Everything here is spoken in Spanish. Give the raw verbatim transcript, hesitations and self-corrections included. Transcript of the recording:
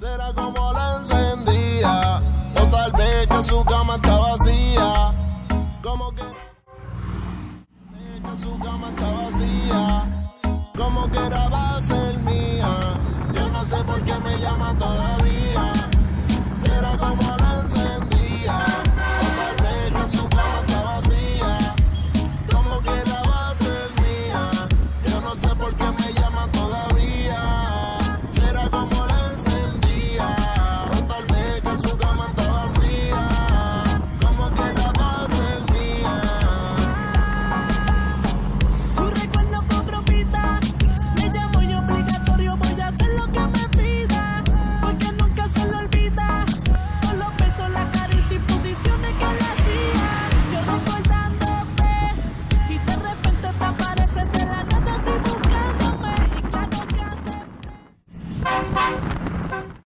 Será como la encendía, o tal vez que su cama está vacía. Como que, que su cama está vacía. Como que era va a ser mía. Yo no sé por qué me llama todavía. Será como la